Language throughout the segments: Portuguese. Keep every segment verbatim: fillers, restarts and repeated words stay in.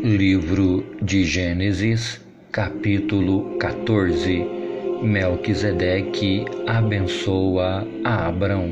Livro de Gênesis, capítulo quatorze. Melquisedeque abençoa a Abrão.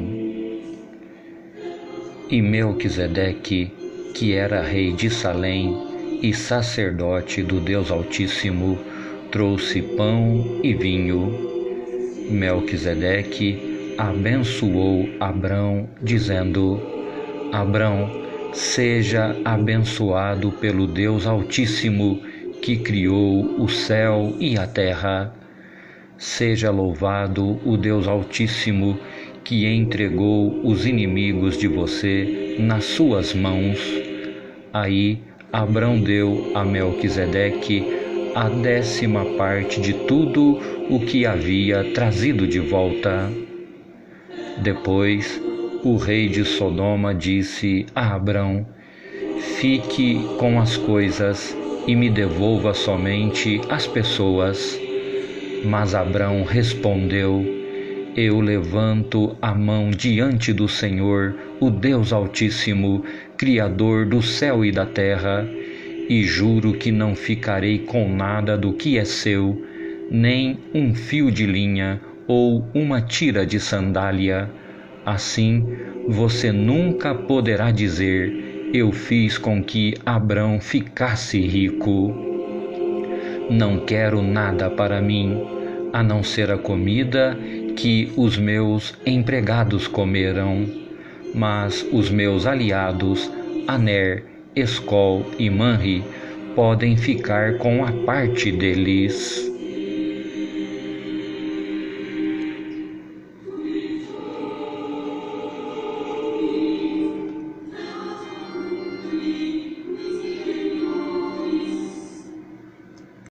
E Melquisedeque, que era rei de Salém e sacerdote do Deus Altíssimo, trouxe pão e vinho. Melquisedeque abençoou Abrão, dizendo: Abrão, seja abençoado pelo Deus Altíssimo, que criou o céu e a terra. Seja louvado o Deus Altíssimo, que entregou os inimigos de você nas suas mãos. Aí Abrão deu a Melquisedeque a décima parte de tudo o que havia trazido de volta. Depois, o rei de Sodoma disse a Abrão: fique com as coisas e me devolva somente as pessoas. Mas Abrão respondeu: eu levanto a mão diante do Senhor, o Deus Altíssimo, Criador do céu e da terra, e juro que não ficarei com nada do que é seu, nem um fio de linha ou uma tira de sandália. Assim, você nunca poderá dizer: eu fiz com que Abrão ficasse rico. Não quero nada para mim, a não ser a comida que os meus empregados comerão, mas os meus aliados, Aner, Escol e Manre, podem ficar com a parte deles.